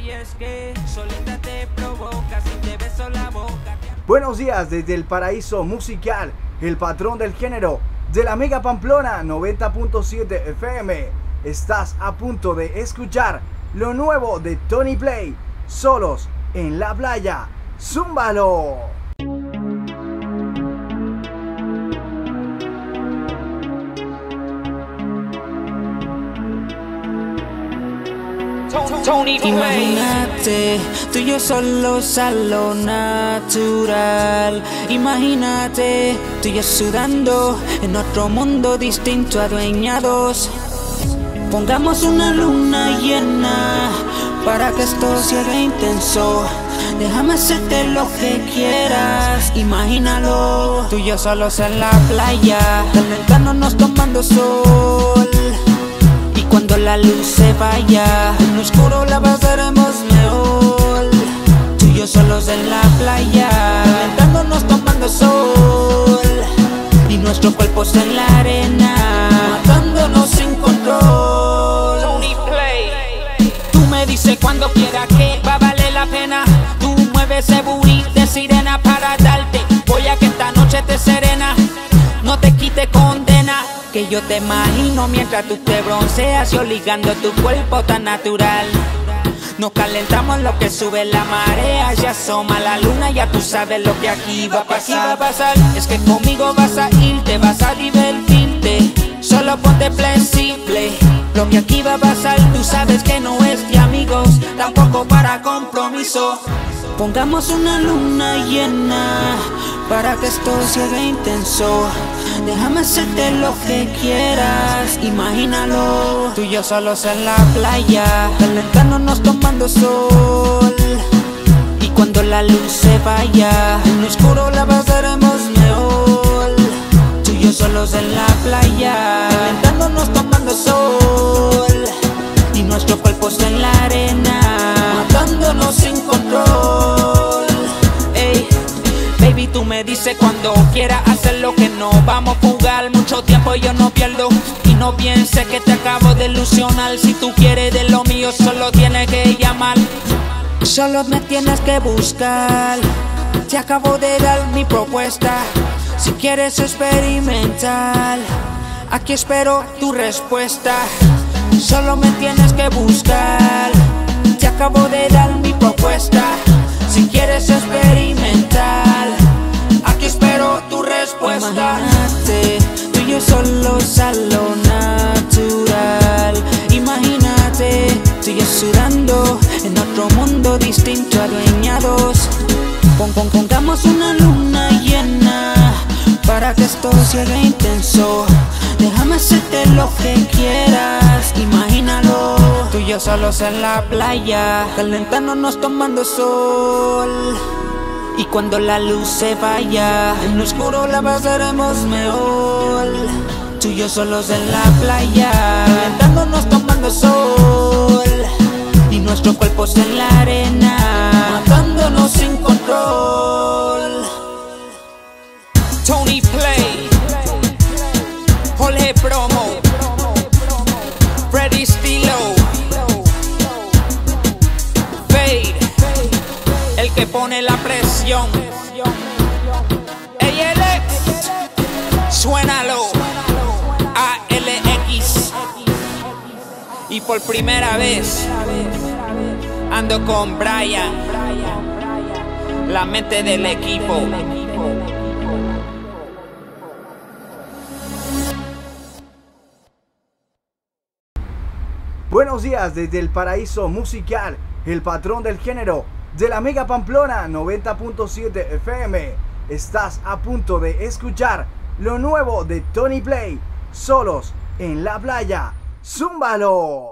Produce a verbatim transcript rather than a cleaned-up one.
y es que solita te provoca si te beso la boca. Buenos días desde el paraíso musical, el patrón del género de la Mega Pamplona noventa punto siete F M. Estás a punto de escuchar lo nuevo de Tony Play, Solos en la Playa. ¡Zúmbalo! Tony Play. Imagínate, tú y yo solos a lo natural. Imagínate, tú y yo sudando en otro mundo distinto, adueñados. Pongamos una luna llena para que esto se haga intenso. Déjame hacerte lo que quieras, imagínalo. Tú y yo solos en la playa, calentándonos tomando sol. Y cuando la luz se vaya, en lo oscuro la pasaremos mejor. Tú y yo solos en la playa, calentándonos tomando sol. Y nuestros cuerpos en la arena, matándonos sin control. Tony Play. Tú me dices cuando quieras que va a valer la pena. Tú mueves ese booty de sirena para darte. Voy a que esta noche te serena, no te quite condena. Que yo te imagino mientras tú te bronceas, yo ligando tu cuerpo tan natural. Nos calentamos lo que sube la marea, ya asoma la luna, ya tú sabes lo que aquí va a pasar. Aquí va a pasar, es que conmigo vas a irte, vas a divertirte. Solo ponte flexible, lo que aquí va a pasar, tú sabes que no es de amigos, tampoco para compromiso. Pongamos una luna llena para que esto se haga intenso. Déjame hacerte lo que quieras, imagínalo. Tú y yo solos en la playa, calentándonos tomando sol. Y cuando la luz se vaya, en lo oscuro la pasaremos mejor. Tú y yo solos en la playa, calentándonos tomando sol. Y nuestros cuerpos en la arena, matándonos sin control. Ey, baby, tú me dices cuando quieras hacer lo que no vamos a jugar. Mucho tiempo yo no pierdo y no pienses que te acabo de ilusionar. Si tú quieres de lo mío solo tienes que llamar. Solo me tienes que buscar. Te acabo de dar mi propuesta. Si quieres experimentar, aquí espero tu respuesta. Solo me tienes que buscar. Te acabo de dar mi propuesta. Si quieres experimentar, aquí espero tu respuesta. Imagínate, tú y yo solos a lo natural. Imagínate, tú y yo sudando en otro mundo distinto, adueñados. Pon, pon, pongamos una luna llena para que esto se haga intenso. Déjame hacerte lo que quieras, imagínalo. Tú y yo solos en la playa, calentándonos tomando sol. Y cuando la luz se vaya, en lo oscuro la pasaremos mejor. Tú y yo solos en la playa, calentándonos tomando sol. Y nuestros cuerpos en la arena, matándonos sin control. Tony Play, Jorge Promo, Freddy Stilo, Fade, el que pone la presión. Ey, el ex, suénalo, A L X. Y por primera vez ando con Brian, la mente del equipo. Buenos días desde el paraíso musical, el patrón del género de la Mega Pamplona noventa punto siete F M. Estás a punto de escuchar lo nuevo de Tony Play, Solos en la Playa. ¡Zúmbalo!